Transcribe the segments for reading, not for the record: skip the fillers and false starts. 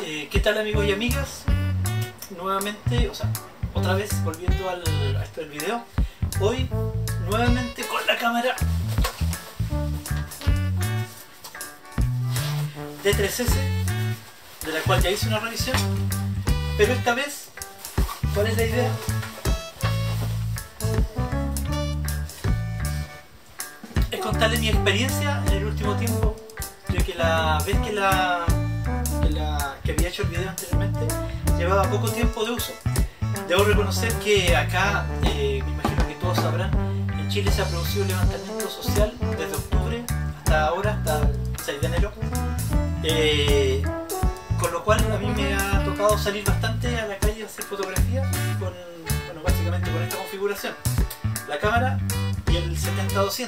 ¿Qué tal, amigos y amigas? Nuevamente, otra vez volviendo a esto del video. Hoy, nuevamente con la cámara D3S, de la cual ya hice una revisión, pero esta vez, ¿cuál es la idea? Es contarles mi experiencia en el último tiempo, de que la vez que había hecho el video anteriormente llevaba poco tiempo de uso. Debo reconocer que acá, me imagino que todos sabrán, en Chile se ha producido un levantamiento social desde octubre hasta ahora, hasta el 6 de enero, con lo cual a mí me ha tocado salir bastante a la calle a hacer fotografía con, bueno, básicamente con esta configuración, la cámara y el 70-200.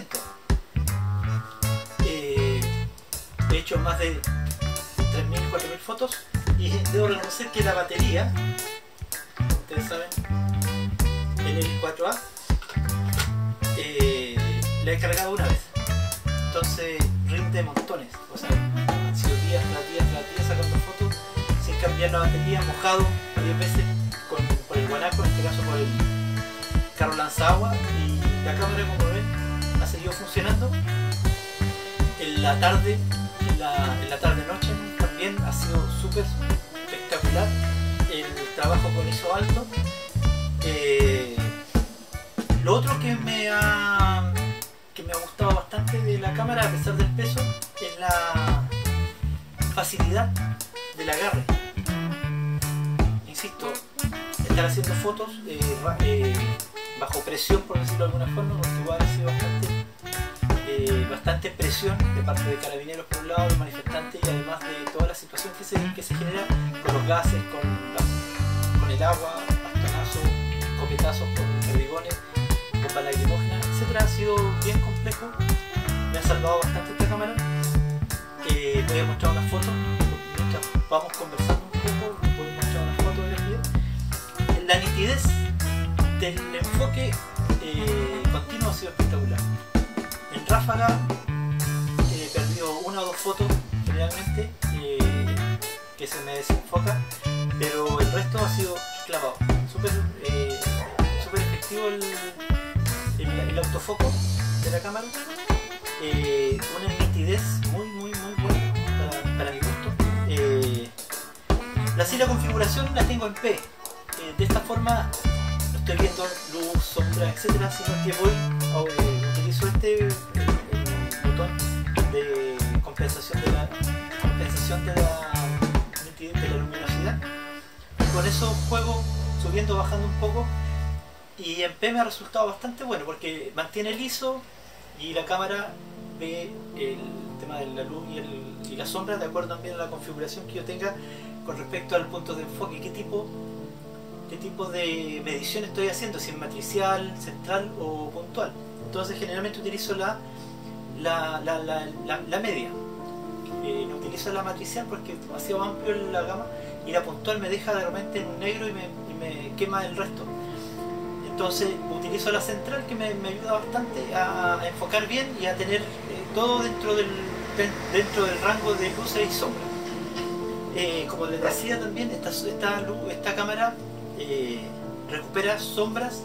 He hecho más de 3.000, 4.000 fotos y debo reconocer que la batería, ustedes saben, en el 4A, la he cargado una vez, entonces rinde montones. O sea, han sido días tras días sacando fotos sin cambiar la batería, mojado varias veces por el guanaco, en este caso por el carro lanzagua, y la cámara, como ven, ha seguido funcionando. En la tarde, en la tarde-noche también ha sido súper espectacular el trabajo con ISO alto. Lo otro que me ha gustado bastante de la cámara, a pesar del peso, es la facilidad del agarre. Insisto, estar haciendo fotos bajo presión, por decirlo de alguna forma, porque igual ha sido bastante presión de parte de carabineros por un lado, de manifestantes, y además de toda la situación que se genera con los gases, con el agua, bastonazos, copetazos con perdigones, bombas lacrimógenas, etc. Ha sido bien complejo. Me ha salvado bastante esta cámara. Voy a mostrar unas fotos mientras vamos conversando un poco. Voy a mostrar unas fotografías. La nitidez del enfoque continuo ha sido espectacular. En ráfaga he perdido una o dos fotos generalmente, que se me desenfoca, pero el resto ha sido clavado. Súper efectivo el autofoco de la cámara, una nitidez muy buena para mi gusto. La configuración la tengo en P, de esta forma no estoy viendo luz, sombra, etcétera, sino que utilizo el botón de compensación de la luminosidad. Con eso juego subiendo, bajando un poco, y en P me ha resultado bastante bueno porque mantiene el ISO y la cámara ve el tema de la luz y la sombra de acuerdo también a la configuración que yo tenga con respecto al punto de enfoque, qué tipo de medición estoy haciendo, si es matricial, central o puntual. Entonces generalmente utilizo la media. No utilizo la matricial porque es demasiado amplio la gama, y la puntual me deja de repente en un negro y me quema el resto. Entonces utilizo la central, que me ayuda bastante a enfocar bien y a tener todo dentro del rango de luces y sombras. Como les decía también, esta cámara recupera sombras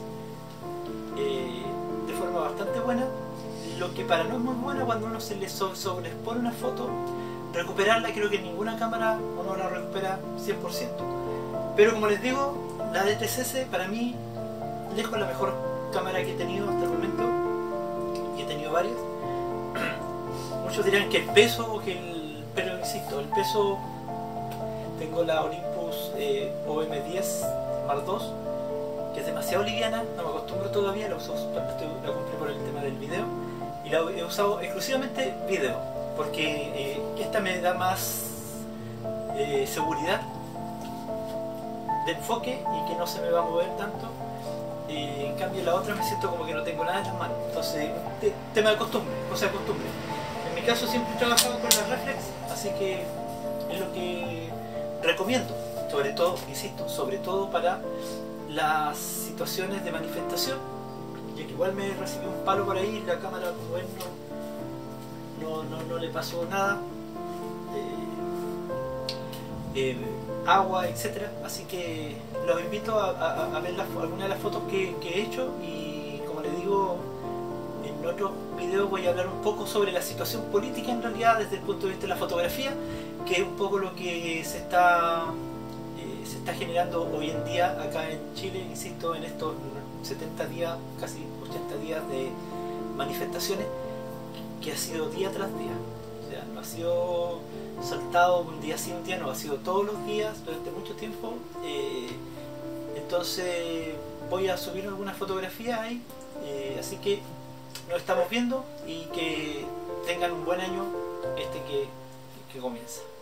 de forma bastante buena, lo que para no es muy buena cuando uno se le sobreexpone una foto. Recuperarla, creo que ninguna cámara uno la recupera 100%, pero como les digo, la D3S para mí lejos la mejor cámara que he tenido hasta el momento, y he tenido varias. Muchos dirán que el peso pero insisto, el peso, tengo la Olympus OM10 Mark II, que es demasiado liviana, no me acostumbro todavía, la compré por el tema del video y la he usado exclusivamente video, porque esta me da más seguridad de enfoque y que no se me va a mover tanto. En cambio la otra me siento como que no tengo nada en las manos, entonces tema de costumbre, cosa de costumbre. En mi caso siempre he trabajado con la reflex, así que es lo que recomiendo, sobre todo, insisto, sobre todo para las situaciones de manifestación, ya que igual me recibió un palo por ahí, la cámara, como ven, no le pasó nada. agua, etcétera. Así que los invito a ver algunas de las fotos que he hecho, y como les digo, en otros videos voy a hablar un poco sobre la situación política en realidad desde el punto de vista de la fotografía, que es un poco lo que se está generando hoy en día acá en Chile, insisto, en estos 70 días, casi 80 días de manifestaciones, que ha sido día tras día. O sea, no ha sido saltado un día sí, un día no, ha sido todos los días durante mucho tiempo. Entonces voy a subir algunas fotografías ahí, así que nos estamos viendo y que tengan un buen año que comienza.